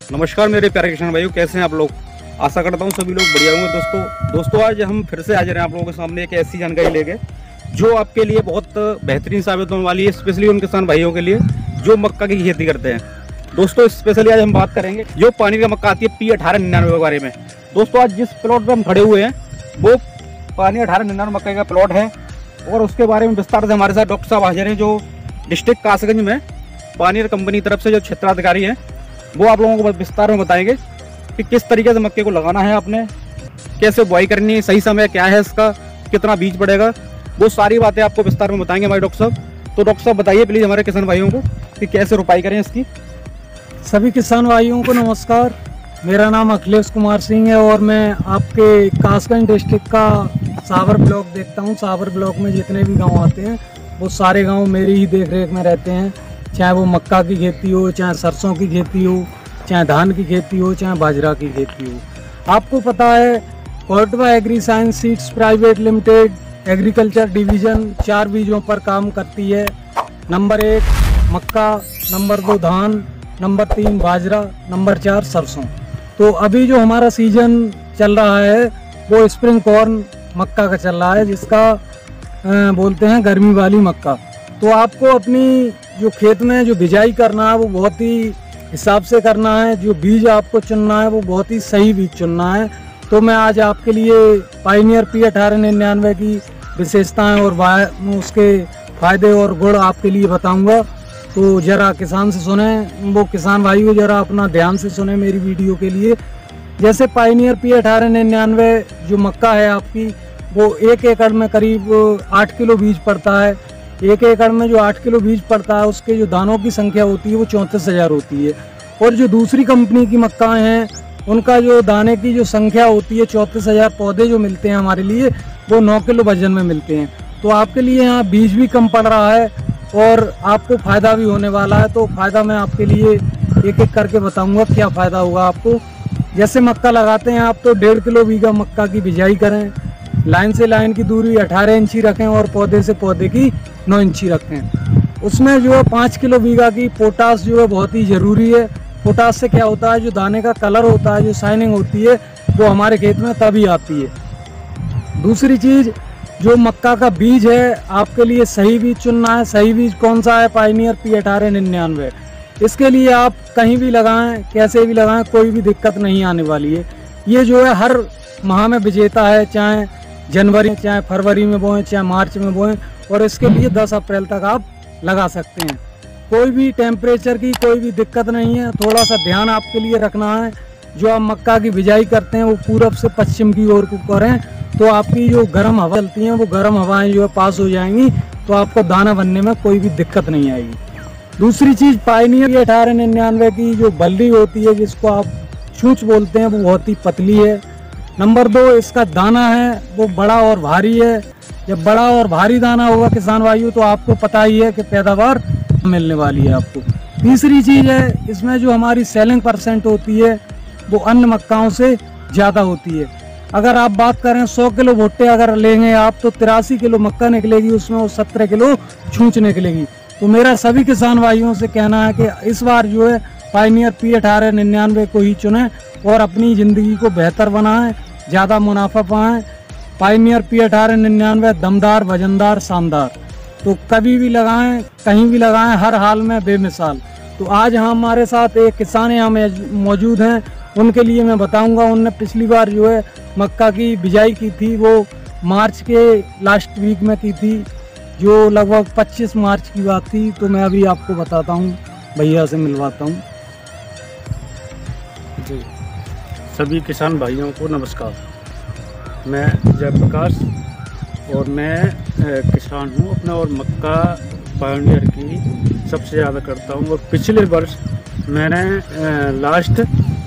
नमस्कार मेरे प्यारे किसान भाइयों, कैसे हैं आप लोग। आशा करता हूँ सभी लोग बढ़िया होंगे। दोस्तों आज हम फिर से हाजिर हैं आप लोगों के सामने एक ऐसी जानकारी लेके जो आपके लिए बहुत बेहतरीन साबित होने वाली है, स्पेशली उन किसान भाइयों के लिए जो मक्का की खेती करते हैं। दोस्तों स्पेशली आज हम बात करेंगे जो पानी का मक्का आती है P1899 के बारे में। दोस्तों आज जिस प्लॉट पर हम खड़े हुए हैं वो पानी 1899 मक्का का प्लॉट है और उसके बारे में विस्तार से हमारे साथ डॉक्टर साहब हाजिर हैं जो डिस्ट्रिक्ट कासगंज में पानीर कंपनी की तरफ से जो क्षेत्राधिकारी हैं वो आप लोगों को विस्तार में बताएंगे कि किस तरीके से मक्के को लगाना है, आपने कैसे बुआई करनी है, सही समय क्या है इसका, कितना बीज पड़ेगा, वो सारी बातें आपको विस्तार में बताएंगे हमारे डॉक्टर साहब। तो डॉक्टर साहब बताइए प्लीज़ हमारे किसान भाइयों को कि कैसे रोपाई करें इसकी। सभी किसान भाइयों को नमस्कार। मेरा नाम अखिलेश कुमार सिंह है और मैं आपके कासगंज डिस्ट्रिक्ट का सावर ब्लॉक देखता हूँ। सावर ब्लॉक में जितने भी गांव आते हैं वो सारे गांव मेरी ही देख रेख में रहते हैं, चाहे वो मक्का की खेती हो, चाहे सरसों की खेती हो, चाहे धान की खेती हो, चाहे बाजरा की खेती हो। आपको पता है कोटवा agri science seeds private limited agriculture division 4 बीजों पर काम करती है। नंबर 1 मक्का, नंबर 2 धान, नंबर 3 बाजरा, नंबर 4 सरसों। तो अभी जो हमारा सीजन चल रहा है वो स्प्रिंग कॉर्न मक्का का चल रहा है, जिसका बोलते हैं गर्मी वाली मक्का। तो आपको अपनी जो खेत में जो बिजाई करना है वो बहुत ही हिसाब से करना है, जो बीज आपको चुनना है वो बहुत ही सही बीज चुनना है। तो मैं आज आपके लिए पायनियर P1899 की विशेषताएं और उसके फायदे और गुण आपके लिए बताऊंगा। तो ज़रा किसान से सुने, वो किसान भाई को ज़रा अपना ध्यान से सुने मेरी वीडियो के लिए। जैसे पायनियर P1899 जो मक्का है आपकी वो 1 एकड़ में करीब 8 किलो बीज पड़ता है। 1 एकड़ में जो 8 किलो बीज पड़ता है उसके जो दानों की संख्या होती है वो 34,000 होती है। और जो दूसरी कंपनी की मक्का हैं उनका जो दाने की जो संख्या होती है 34,000 पौधे जो मिलते हैं हमारे लिए वो 9 किलो वजन में मिलते हैं। तो आपके लिए यहाँ बीज भी कम पड़ रहा है और आपको फ़ायदा भी होने वाला है। तो फ़ायदा मैं आपके लिए एक एक करके बताऊँगा क्या फ़ायदा होगा आपको। जैसे मक्का लगाते हैं आप तो 1.5 किलो बीघा मक्का की बिजाई करें, लाइन से लाइन की दूरी 18 इंची रखें और पौधे से पौधे की 9 इंची रखें। उसमें जो है 5 किलो बीघा की पोटास जो है बहुत ही ज़रूरी है। पोटास से क्या होता है, जो दाने का कलर होता है, जो शाइनिंग होती है वो हमारे खेत में तभी आती है। दूसरी चीज़ जो मक्का का बीज है आपके लिए सही बीज चुनना है। सही बीज कौन सा है? Pioneer P1899। इसके लिए आप कहीं भी लगाएं, कैसे भी लगाएं, कोई भी दिक्कत नहीं आने वाली है। ये जो है हर माह में विजेता है, चाहे जनवरी, चाहे फरवरी में बोएं, चाहे मार्च में बोएं, और इसके लिए 10 अप्रैल तक आप लगा सकते हैं। कोई भी टेम्परेचर की कोई भी दिक्कत नहीं है। थोड़ा सा ध्यान आपके लिए रखना है, जो आप मक्का की बिजाई करते हैं वो पूरब से पश्चिम की ओर को करें तो आपकी जो गर्म हवा चलती हैं वो गर्म हवाएं जो है पास हो जाएंगी, तो आपको दाना बनने में कोई भी दिक्कत नहीं आएगी। दूसरी चीज़ पायनियर 1899 की जो बल्ली होती है जिसको आप छूछ बोलते हैं वो बहुत ही पतली है। नंबर 2 इसका दाना है वो बड़ा और भारी है। जब बड़ा और भारी दाना होगा किसान भाइयों तो आपको पता ही है कि पैदावार मिलने वाली है आपको। तीसरी चीज़ है इसमें जो हमारी सेलिंग % होती है वो अन्य मक्काओं से ज़्यादा होती है। अगर आप बात करें 100 किलो भुट्टे अगर लेंगे आप तो 83 किलो मक्का निकलेगी, उसमें वो 17 किलो छूछ निकलेगी। तो मेरा सभी किसान भाइयों से कहना है कि इस बार जो है पायनियर P1899 को ही चुनें और अपनी ज़िंदगी को बेहतर बनाएं, ज़्यादा मुनाफा पाएं। पायनियर P1899 दमदार, वजनदार, शानदार। तो कभी भी लगाएं, कहीं भी लगाएं, हर हाल में बेमिसाल। तो आज हमारे साथ एक किसान यहाँ मौजूद हैं, उनके लिए मैं बताऊंगा। उनने पिछली बार जो है मक्का की बिजाई की थी वो मार्च के लास्ट वीक में की थी, जो लगभग 25 मार्च की बात थी। तो मैं अभी आपको बताता हूँ, भैया से मिलवाता हूँ जी। सभी किसान भाइयों को नमस्कार। मैं जयप्रकाश और मैं किसान हूँ अपना, और मक्का पायनियर की सबसे ज़्यादा करता हूँ। और पिछले वर्ष मैंने लास्ट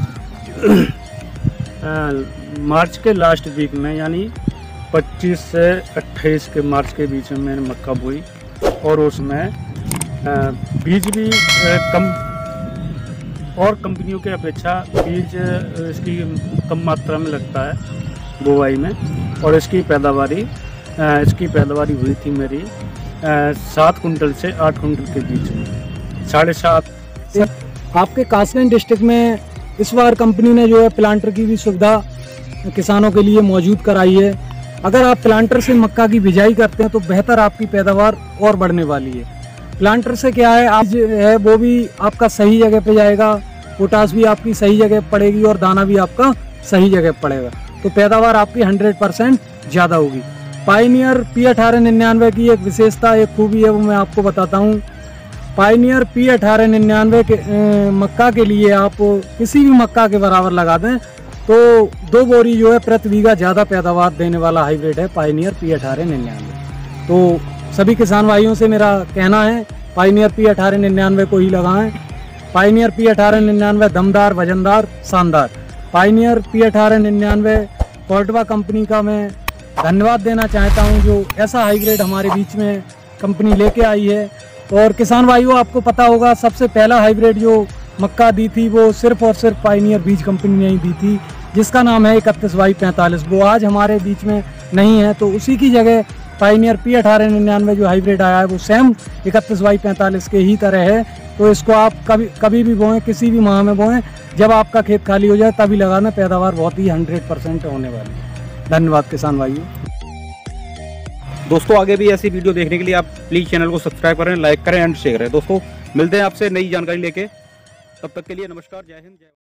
मार्च के लास्ट वीक में यानी 25 से 28 के मार्च के बीच में मैंने मक्का बोई और उसमें बीज भी कम और कंपनियों के अपेक्षा बीज इसकी कम मात्रा में लगता है बुआई में। और इसकी पैदावारी हुई थी मेरी 7 कुंटल से 8 कुंटल के बीच में, 7.5। आपके कासगंज डिस्ट्रिक्ट में इस बार कंपनी ने जो है प्लांटर की भी सुविधा किसानों के लिए मौजूद कराई है। अगर आप प्लांटर से मक्का की बिजाई करते हैं तो बेहतर आपकी पैदावार और बढ़ने वाली है। प्लांटर से क्या है, आज है वो भी आपका सही जगह पे जाएगा, पोटास भी आपकी सही जगह पड़ेगी और दाना भी आपका सही जगह पड़ेगा, तो पैदावार आपकी 100% ज़्यादा होगी। पायनियर P1899 की एक विशेषता, एक खूबी है, वो मैं आपको बताता हूँ। पायनियर P1899 के मक्का के लिए आप किसी भी मक्का के बराबर लगा दें तो 2 बोरी जो है प्रति बीघा ज़्यादा पैदावार देने वाला हाइब्रिड है पायनियर P1899। तो सभी किसान भाइयों से मेरा कहना है पायनियर P1899 को ही लगाएं। पायनियर P1899 दमदार, वजनदार, शानदार। पायनियर P1899 कोर्टवा कंपनी का मैं धन्यवाद देना चाहता हूं, जो ऐसा हाइब्रिड हमारे बीच में कंपनी लेके आई है। और किसान भाइयों, आपको पता होगा सबसे पहला हाइब्रिड जो मक्का दी थी वो सिर्फ और सिर्फ पायनियर बीज कंपनी ने ही दी थी, जिसका नाम है 31Y45। वो आज हमारे बीच में नहीं है, तो उसी की जगह पायनियर P1899 जो हाइब्रिड आया है वो सेम 31Y45 के ही तरह है। तो इसको आप कभी भी बोएं, किसी भी माह में बोएं, जब आपका खेत खाली हो जाए तभी लगाना, पैदावार बहुत ही 100% होने वाली है। धन्यवाद किसान भाइयों। दोस्तों आगे भी ऐसी वीडियो देखने के लिए आप प्लीज़ चैनल को सब्सक्राइब करें, लाइक करें एंड शेयर करें। दोस्तों मिलते हैं आपसे नई जानकारी लेके, तब तक के लिए नमस्कार, जय हिंद, जय